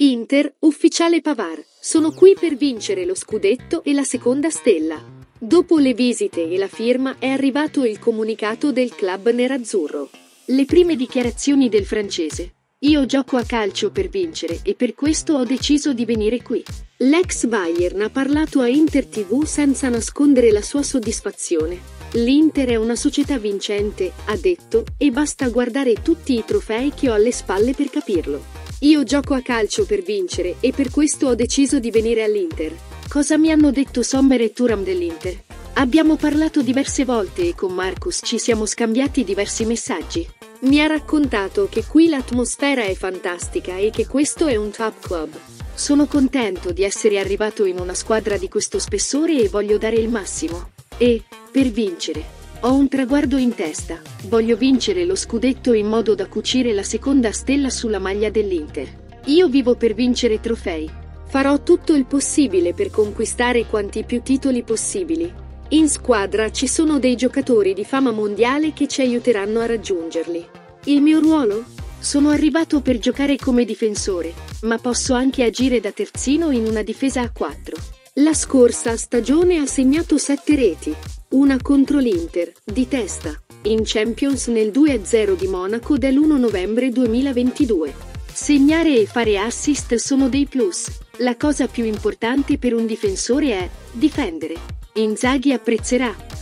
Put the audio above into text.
Inter, ufficiale Pavard, sono qui per vincere lo scudetto e la seconda stella. Dopo le visite e la firma è arrivato il comunicato del club nerazzurro. Le prime dichiarazioni del francese. Io gioco a calcio per vincere e per questo ho deciso di venire qui. L'ex Bayern ha parlato a Inter TV senza nascondere la sua soddisfazione. L'Inter è una società vincente, ha detto, e basta guardare tutti i trofei che ho alle spalle per capirlo. Io gioco a calcio per vincere e per questo ho deciso di venire all'Inter. Cosa mi hanno detto Sommer e Thuram dell'Inter? Abbiamo parlato diverse volte e con Marcus ci siamo scambiati diversi messaggi. Mi ha raccontato che qui l'atmosfera è fantastica e che questo è un top club. Sono contento di essere arrivato in una squadra di questo spessore e voglio dare il massimo. E, per vincere, ho un traguardo in testa. Voglio vincere lo scudetto in modo da cucire la seconda stella sulla maglia dell'Inter. Io vivo per vincere trofei. Farò tutto il possibile per conquistare quanti più titoli possibili. In squadra ci sono dei giocatori di fama mondiale che ci aiuteranno a raggiungerli. Il mio ruolo? Sono arrivato per giocare come difensore, ma posso anche agire da terzino in una difesa a 4. La scorsa stagione ha segnato 7 reti, una contro l'Inter, di testa, in Champions nel 2-0 di Monaco dell'1 novembre 2022. Segnare e fare assist sono dei plus. La cosa più importante per un difensore è difendere. Inzaghi apprezzerà.